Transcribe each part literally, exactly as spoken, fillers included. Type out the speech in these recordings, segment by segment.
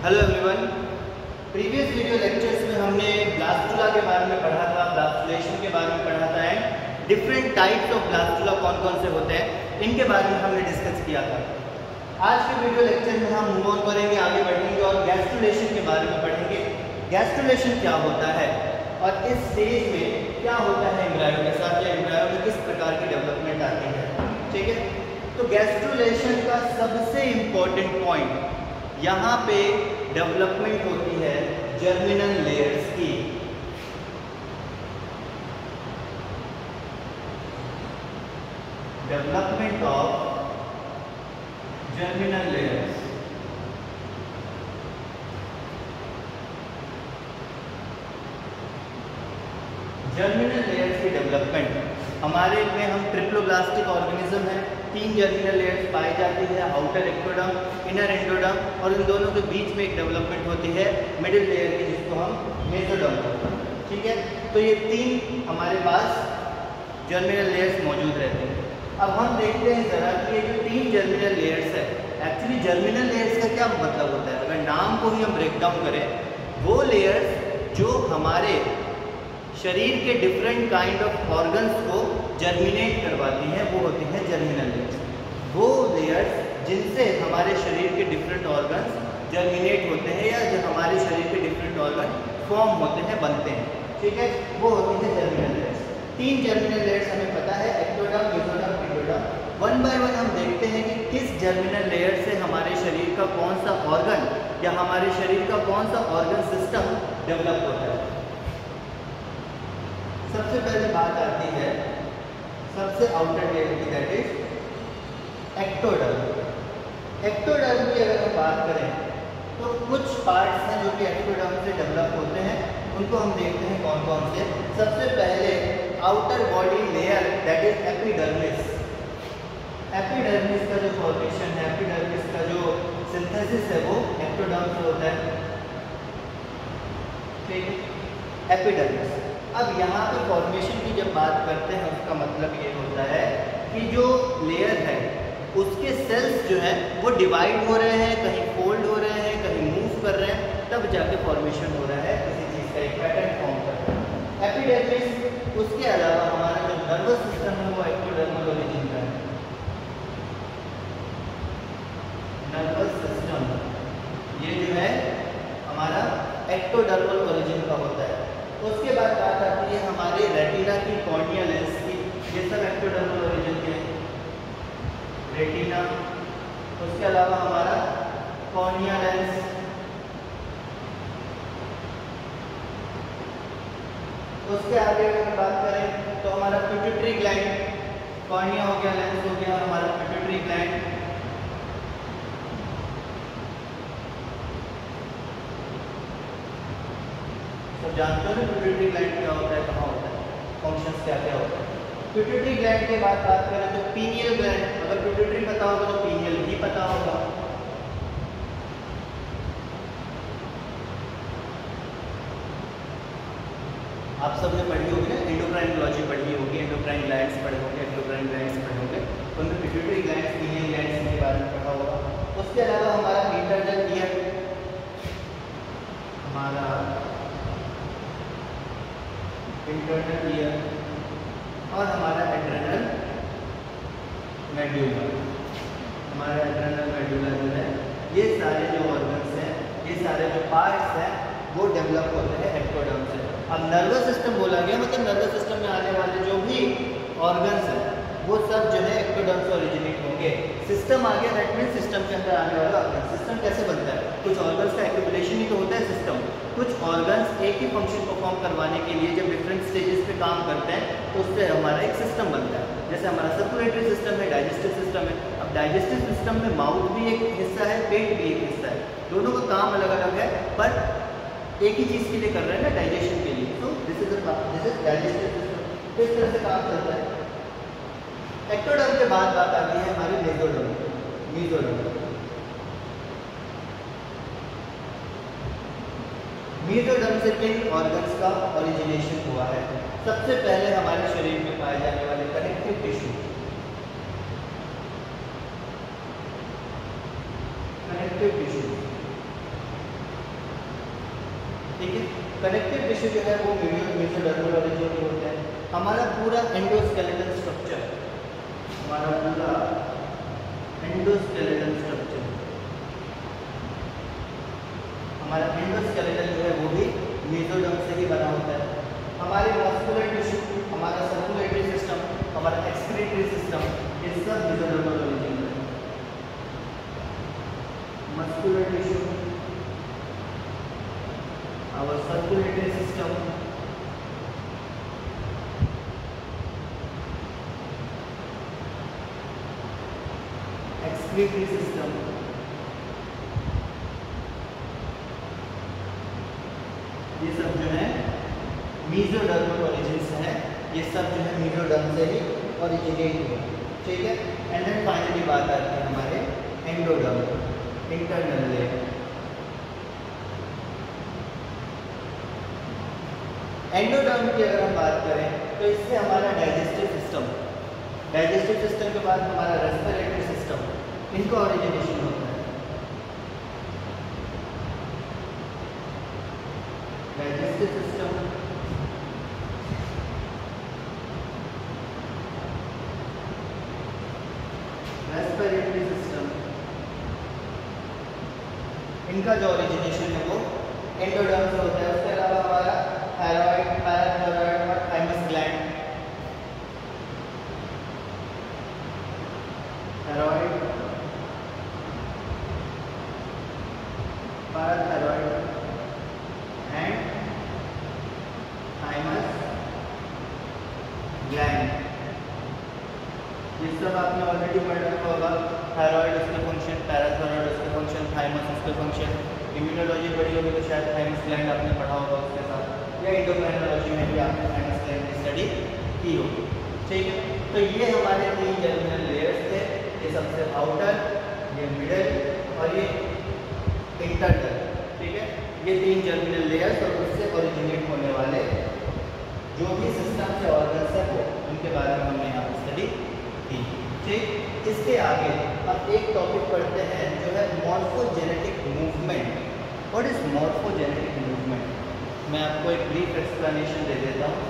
Hello everyone. Previous video lectures में हमने blastula के बारे में पढ़ा था, ब्लास्टुलेशन के बारे में पढ़ा था and different types of blastula कौन कौन से होते हैं इनके बारे में हमने डिस्कस किया था। आज के वीडियो लेक्चर में हम मूव ऑन करेंगे, आगे बढ़ेंगे और गैस्ट्रुलेशन के बारे में पढ़ेंगे। गैस्ट्रुलेशन क्या होता है और इस स्टेज में क्या होता है एम्ब्रायो के साथ, या एम्ब्रायो में किस प्रकार की डेवलपमेंट आती है। ठीक है, तो गैस्ट्रुलेशन का सबसे इम्पोर्टेंट पॉइंट, यहाँ पे डेवलपमेंट होती है जर्मिनल लेयर्स की। Development of germinal layers. Germinal layers की डेवलपमेंट हमारे में, हम ट्रिप्लोब्लास्टिक ऑर्गेनिज्म है, तीन जर्मिनल लेयर्स पाई जाती है, आउटर एक्टोडर्म, इनर एंडोडर्म, और इन दोनों के बीच में एक डेवलपमेंट होती है मिडिल लेयर की, जिसको हम मेसोडर्म कहते हैं। ठीक है, तो ये तीन हमारे पास जर्मिनल लेयर्स मौजूद रहते हैं। अब हम देखते हैं ज़रा कि ये जो तीन जर्मिनल लेयर्स है, एक्चुअली जर्मिनल लेयर्स का क्या मतलब होता है। अगर नाम को ही हम ब्रेक डाउन करें, वो लेयर्स जो हमारे शरीर के डिफरेंट काइंड ऑफ ऑर्गन्स को जर्मिनेट करवाती हैं, वो होती हैं जर्मिनल लेयर्स। वो लेयर्स जिनसे हमारे शरीर के डिफरेंट ऑर्गन्स जर्मिनेट होते हैं, या जो हमारे शरीर के डिफरेंट ऑर्गन फॉर्म होते हैं, बनते हैं। ठीक है, वो होती है जर्मिनल लेयर्स। तीन जर्मिनल लेयर्स हमें पता है, ectoderm, mesoderm, endoderm. One by one हम देखते हैं कि किस जर्मिनल लेयर से हमारे शरीर का कौन सा ऑर्गन या हमारे शरीर का कौन सा ऑर्गन सिस्टम डेवलप होता है। सबसे पहले बात आती है सबसे आउटर लेयर की, दैट इज एक्टोडर्म। एक्टोडर्म की अगर हम बात करें तो कुछ पार्ट्स हैं जो कि एक्टोडर्म से डेवलप होते हैं, उनको हम देखते हैं कौन कौन से। सबसे पहले outer body layer, that is epidermis. Epidermis का जो फॉर्मेशन है, एपिडर्मिस का जो सिंथेसिस है, वो एक्टोडर्म से होता है। ठीक है, एपिडर्मिस। अब यहाँ पे फॉर्मेशन की जब बात करते हैं, उसका मतलब ये होता है कि जो लेयर है उसके सेल्स जो हैं वो डिवाइड हो रहे हैं, कहीं फोल्ड हो रहे हैं, कहीं मूव कर रहे हैं, तब जाके फॉर्मेशन हो रहा है किसी चीज़ का, एक पैटर्न फॉर्म कर रहा है एपिडर्मिस। उसके अलावा हमारा जो नर्वस सिस्टम है वो एक्टोडर्मल ओरिजिन का है। नर्वस सिस्टम ये जो है हमारा एक्टोडर्मल ओरिजिन का होता है। उसके बाद बात आती है हमारे रेटिना की, कॉर्निया लेंस की, ये सब एक्टोडर्मल ओरिजिन के हैं। रेटिना, उसके अलावा हमारा कॉर्निया लेंस, उसके आगे अगर बात करें तो हमारा पिट्यूटरी ग्लैंड, कॉर्निया हो गया, लेंस हो गया, हमारा पिट्यूटरी ग्लैंड। तो जानते हो ना पिट्यूटरी ग्लैंड क्या होता है, कहाँ होता है, फंक्शंस क्या क्या होता है। पिट्यूटरी ग्लैंड के बाद बात करें तो पीनियल ग्लैंड। अगर पिट्यूटरी पता होगा तो पीनियल भी पता होगा। आप सबने पढ़ी होगी ना, एंडोक्राइनोलॉजी पढ़ी होगी, एंडोक्राइन ग्लैंड्स पढ़े होंगे, एंडोक्राइन ग्लैंड्स पढ़े होंगे, तो उनमें पिट्यूटरी ग्लैंड्स, पीनियल ग्लैंड्स के बारे में पढ़ा होगा। उसके अलावा हमारा इंटरनल ईयर, हमारा इंटरनल ईयर और हमारा एड्रेनल मेडुला। हमारा एड्रेनल मेडुला जो है, ये सारे जो ऑर्गन्स हैं, ये सारे जो पार्ट्स हैं, वो डेवलप होते हैं एक्टोडर्म से। अब नर्वस सिस्टम बोला गया, मतलब नर्वस सिस्टम में आने वाले जो भी ऑर्गन्स हैं वो सब जो है एक्टोडर्म से ओरिजिनेट होंगे। सिस्टम आ गया, दैट मीन्स सिस्टम के अंदर आने वाला ऑर्गन। सिस्टम कैसे बनता है, कुछ ऑर्गन्स का एक्यूमुलेशन ही तो होता है सिस्टम। कुछ ऑर्गन्स एक ही फंक्शन परफॉर्म करवाने के लिए जब डिफरेंट स्टेजेस पे काम करते हैं तो उससे हमारा एक सिस्टम बनता है। जैसे हमारा सर्कुलेटरी सिस्टम है, डाइजेस्टिव सिस्टम है। अब डाइजेस्टिव सिस्टम में माउथ भी एक हिस्सा है, पेट भी एक हिस्सा है, दोनों का काम अलग अलग है, पर एक ही चीज़ के लिए कर रहे हैं ना, डाइजेशन के लिए। तो this is this is digestive system. किस तरह से काम करता है। एक्टोडर्म के बाद बात आती है हमारी मेसोडर्म, मेसोडर्म। मेसोडर्म से किन ऑर्गन्स का ओरिजिनेशन हुआ है। सबसे पहले हमारे शरीर में पाए जाने वाले कनेक्टिव टिश्यू, कनेक्टिव टिश्यू ठीक है। कनेक्टिव टिश्यू जो है वो मेसोडर्मल वाले जो होते हैं। हमारा पूरा एंडोस्केलेटल स्ट्रक्चर, हमारा पूरा एंडोस्केलेटल स्ट्रक्चर, हमारा एंडोस्केलेटल जो है वो भी मेसोडर्म से ही बना होता है। हमारे मस्कुलर टिश्यू, हमारा सर्कुलेटरी सिस्टम, हमारा एक्सक्रीटरी सिस्टम, ये सब मेसोडर्मल ओरिजिन है। Muscular tissue, our circulatory system, excretory system, ये सब जो है मेसोडर्मल ओरिजिन से है। ये सब जो है मेसोडर्म से ही ओरिजिनेट हुआ, ठीक है। एंड देन फाइनली बात आती है हमारे एंडोडर्म, इंटरनल लेयर। एंडोडर्म की अगर हम बात करें तो इससे हमारा डाइजेस्टिव सिस्टम, डाइजेस्टिव सिस्टम के बाद हमारा रेस्पिरेटरी सिस्टम, इनका ओरिजिनेशन होता है। डाइजेस्टिव सिस्टम, रेस्पिरेटरी सिस्टम, इनका जो ओरिजिनेशन है वो एंडोडर्म से होता है। उसके अलावा हमारा थायराइड, पैराथायराइड और thymus gland, thyroid, parathyroid and thymus gland, ये सब आपने ऑलरेडी पढ़ रखा होगा। थायराइड उसके फंक्शन, पैराथायराइड उसके फंक्शन, थाइमस उसके फंक्शन। इम्यूनोलॉजी पढ़ी होगी तो शायद थाइमस ग्लैंड आपने पढ़ा होगा उसके साथ, या एंडोक्राइनोलॉजी में भी आपने थाइमस ग्लैंड की स्टडी की होगी, ठीक है। तो ये हमारे तीन जर्मिनल लेयर्स थे, ये सबसे आउटर, ये मिडल और ये इंटरनल, ठीक है। ये तीन जर्मिनल लेयर्स और उससे ओरिजिनेट होने वाले जो भी सिस्टम से ऑर्गन्स है वो, उनके बारे में हमने यहाँ पर स्टडी की, ठीक। इसके आगे अब एक टॉपिक पढ़ते हैं जो है morphogenetic movement. What is morphogenetic movement? मैं आपको एक ब्रीफ एक्सप्लेनेशन दे देता हूँ।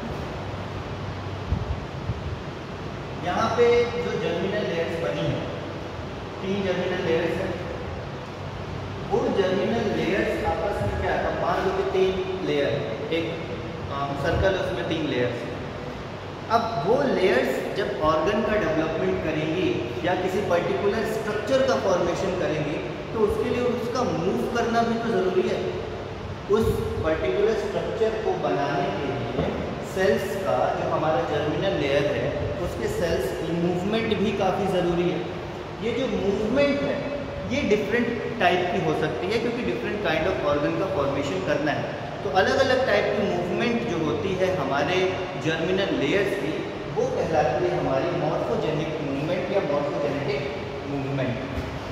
यहाँ पे जो जर्मिनल लेयर्स बनी है, तीन जर्मिनल लेयर्स हैं, वो जर्मिनल लेयर्स आपस में क्या है, मान लो कि तीन लेयर, एक सर्कल उसमें तीन लेयर्स। अब वो लेयर्स जब ऑर्गन का डेवलपमेंट करेंगी या किसी पर्टिकुलर स्ट्रक्चर का फॉर्मेशन करेंगी तो उसके लिए उसका मूव करना भी तो ज़रूरी है। उस पर्टिकुलर स्ट्रक्चर को बनाने के लिए सेल्स का, जो हमारा जर्मिनल लेयर है, उसके सेल्स की मूवमेंट भी काफ़ी ज़रूरी है। ये जो मूवमेंट है ये डिफरेंट टाइप की हो सकती है क्योंकि डिफरेंट काइंड ऑफ ऑर्गन का फॉर्मेशन करना है। तो अलग अलग टाइप की मूवमेंट जो होती है हमारे जर्मिनल लेयर्स की, वो कहलाती है हमारी मॉर्फोजेनिक मूवमेंट या मॉर्फोजेनेटिक मूवमेंट।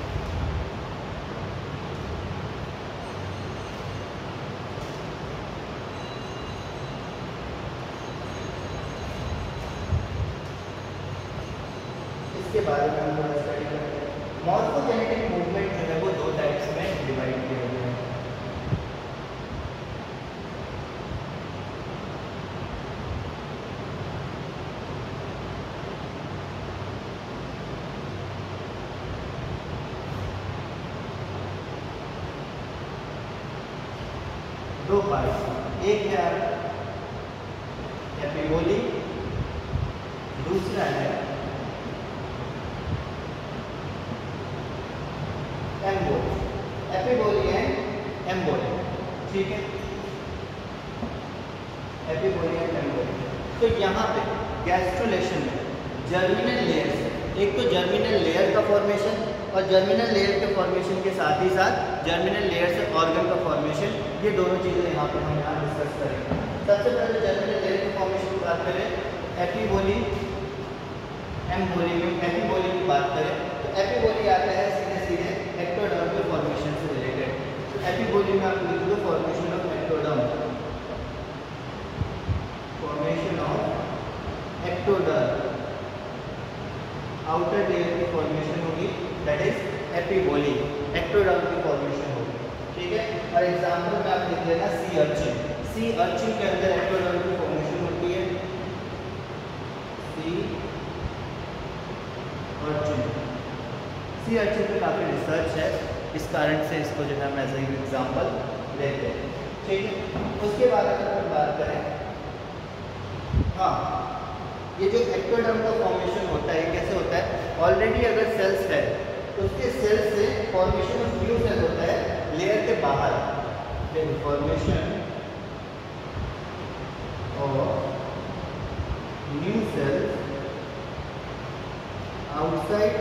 इसके बारे में हम थोड़ा स्टडी करते हैं। मॉर्फोजेनेटिक मूवमेंट जो है वो दो टाइप्स में डिवाइड किया गया है। दो पार्ट, एक है एपिबोली, दूसरा है एम्बोली। एपिबोली एंड एम्बोली, ठीक है, एपिबोली एंड एम्बोली। तो यहाँ पे गैस्ट्रुलेशन में जर्मिनल लेयर्स, एक तो जर्मिनल लेयर का फॉर्मेशन और जर्मिनल लेयर के फॉर्मेशन के साथ ही साथ जर्मिनल लेयर से ऑर्गन का फॉर्मेशन, ये दोनों चीज़ें यहाँ पे हम यहाँ डिस्कस करेंगे। सबसे पहले जर्मिनल लेयर के फॉर्मेशन की बात करें, एपिबोली एम्बोली में एपिबोली की बात करें तो एपिबोली आता है सीधे सीधे एक्टोडर्म के फॉर्मेशन से रिलेटेड। तो एपिबोली में आप लिख दो formation of ectoderm, formation of ectoderm, outer layer की फॉर्मेशन होगी, दैट इज एपिबोली, एक्टोडर्म की फॉर्मेशन होगी, ठीक है। और एग्जाम्पल में आप लिख लिख लेना सी अर्चिन। सी अर्चिन के अंदर एक्टोडर्म की फॉर्मेशन होती है, सी अर्चिन। सी अर्चिन पे काफ़ी रिसर्च है, इस कारण से इसको जो है हम एज एग्जाम्पल लेते हैं, ठीक है। उसके बाद अगर हम बात करें, हाँ, ये जो एक्टोडर्म का फॉर्मेशन होता है कैसे होता है, ऑलरेडी अगर सेल्स है तो उसके सेल से फॉर्मेशन ऑफ न्यू सेल होता है लेयर के बाहर, फॉर्मेशन और new cell outside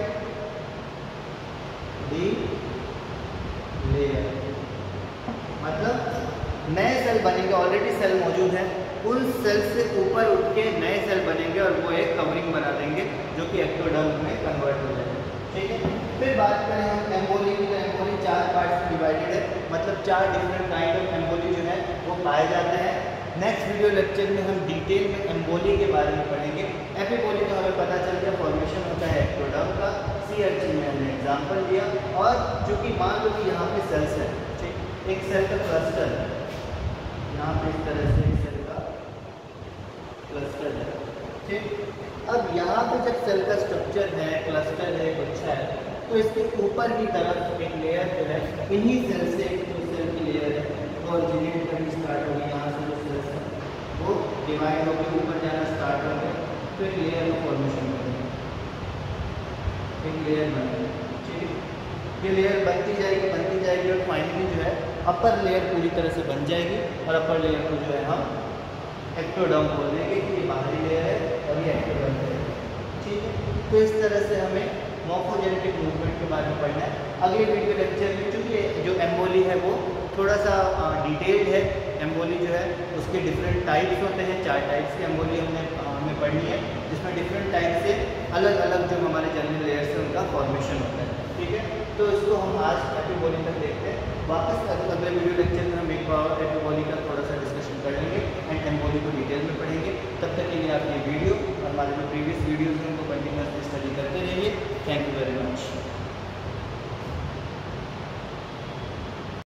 the layer, मतलब नए सेल बनेंगे, ऑलरेडी सेल मौजूद है, उन सेल से ऊपर उठ के नए सेल बनेंगे और वो एक कवरिंग बना देंगे जो कि एक्टोडर्म में कन्वर्ट हो जाएगा, ठीक है। फिर बात करें हम एम्बोली की, तो एम्बोली चार पार्ट्स में डिवाइडेड है, मतलब चार डिफरेंट काइंड ऑफ एम्बोली जो है वो पाए जाते हैं। नेक्स्ट वीडियो लेक्चर में हम डिटेल में एम्बोली के बारे में पढ़ेंगे। एपिबोली तो हमें पता चल गया फॉर्मेशन होता है एक्टोडर्म का, सी अर्चिन में हमने एग्जाम्पल दिया, और चूँकि मान लो कि यहाँ पे सेल्स है, ठीक, एक सेल का क्लस्टर है, यहाँ पे इस तरह से एक सेल का क्लस्टर है, ठीक। अब यहाँ पे जब सेल का स्ट्रक्चर है, क्लस्टर है, कुछ है, तो इसके ऊपर की तरफ एक लेयर जो है इन्हीं सेल से, एक जो सेल की लेयर है वो ऑरिजिनेट करनी स्टार्ट होगी, यहाँ से जो सेल्स है वो डिवाइड होकर ऊपर जाना स्टार्ट हो गए, तो एक लेयर में फॉर्मेशन करेंगे, एक लेयर बनेगी, ठीक है। ये लेयर बनती जाएगी बनती जाएगी और फाइनली जो है अपर लेयर पूरी तरह से बन जाएगी, और अपर लेयर को जो है हम एक्टोडर्म बोल देंगे कि ये बाहरी लेयर है और ये एक्टोडर्म है, ठीक है। तो इस तरह से हमें मॉर्फोजेनेटिक मूवमेंट के बारे में पढ़ना है। अगले वीडियो लेक्चर में, क्योंकि जो एम्बोली है वो थोड़ा सा डिटेल्ड है, एम्बोली जो है उसके डिफरेंट टाइप्स होते हैं, चार टाइप्स की एम्बोली हमने हमें पढ़नी है, जिसमें डिफरेंट टाइप से अलग अलग जो हमारे जनरल लेयर से उनका फॉर्मेशन होता है, ठीक है। तो इसको हम आज एपिबोली तक देखते हैं, वापस अगले वीडियो लेक्चर में हम एक बार एपिबोली का थोड़ा सा डिस्कशन कर लेंगे एंड एम्बोली को डिटेल में पढ़ेंगे। तब तक के लिए आप ये वीडियो और हमारे जो प्रीवियस वीडियोज़